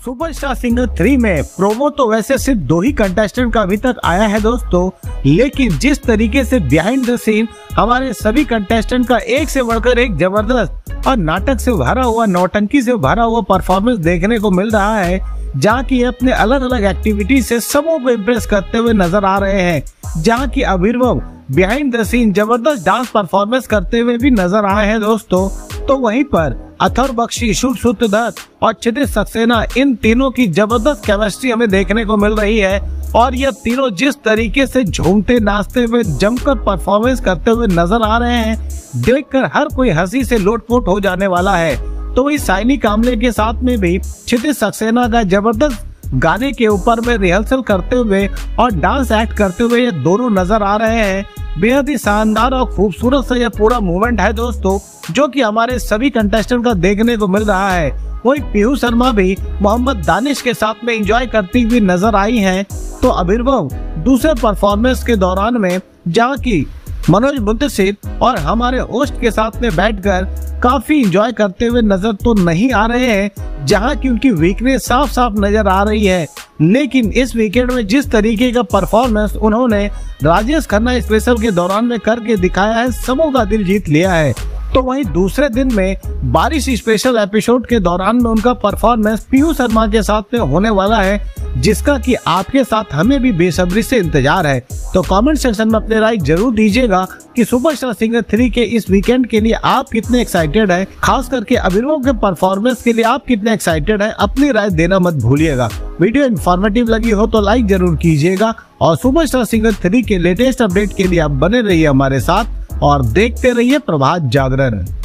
Superstar singer 3 में promo तो वैसे सिर्फ 2 ही कंटेस्टेंट का अभी तक आया है दोस्तों, लेकिन जिस तरीके से बिहाइंड द सीन हमारे सभी कंटेस्टेंट का एक से बढ़कर एक जबरदस्त और नाटक से भरा हुआ, नौटंकी से भरा हुआ परफॉर्मेंस देखने को मिल रहा है, जहाँ की अपने अलग अलग एक्टिविटी से सबों को इम्प्रेस करते हुए नजर आ रहे हैं, जहाँ की आविर्भाव बिहाइंड द सीन जबरदस्त डांस परफॉर्मेंस करते हुए भी नजर आए हैं दोस्तों। तो वहीं पर अथर्व बख्शी, शुभ सूत्रधर और क्षितिज सक्सेना, इन तीनों की जबरदस्त केमिस्ट्री हमें देखने को मिल रही है और ये तीनों जिस तरीके से झूमते नाचते हुए जमकर परफॉर्मेंस करते हुए नजर आ रहे हैं, देखकर हर कोई हंसी से लोटपोट हो जाने वाला है। तो इस साइनी कामले के साथ में भी क्षितिज सक्सेना का जबरदस्त गाने के ऊपर में रिहर्सल करते हुए और डांस एक्ट करते हुए ये दोनों नजर आ रहे हैं। बेहद ही शानदार और खूबसूरत सा यह पूरा मूवमेंट है दोस्तों, जो कि हमारे सभी कंटेस्टेंट का देखने को मिल रहा है। वही पीहू शर्मा भी मोहम्मद दानिश के साथ में एंजॉय करती हुई नजर आई हैं। तो आविर्भाव दूसरे परफॉर्मेंस के दौरान में जहाँ की मनोज मुंतशिर और हमारे होस्ट के साथ में बैठकर काफी एंजॉय करते हुए नजर तो नहीं आ रहे हैं, जहां की उनकी वीकनेस साफ साफ नजर आ रही है। लेकिन इस वीकेंड में जिस तरीके का परफॉर्मेंस उन्होंने राजेश खन्ना स्पेशल के दौरान में करके दिखाया है, सबों का दिल जीत लिया है। तो वहीं दूसरे दिन में बारिश स्पेशल एपिसोड के दौरान में उनका परफॉर्मेंस पीहू शर्मा के साथ में होने वाला है, जिसका कि आपके साथ हमें भी बेसब्री से इंतजार है। तो कमेंट सेक्शन में अपने राय जरूर दीजिएगा कि सुपरस्टार सिंगर 3 के इस वीकेंड के लिए आप कितने एक्साइटेड हैं, खास करके आविर्भाव के परफॉर्मेंस के लिए आप कितने एक्साइटेड हैं। अपनी राय देना मत भूलिएगा। वीडियो इन्फॉर्मेटिव लगी हो तो लाइक जरूर कीजिएगा और सुपरस्टार सिंगर 3 के लेटेस्ट अपडेट के लिए आप बने रहिए हमारे साथ और देखते रहिए प्रभात जागरण।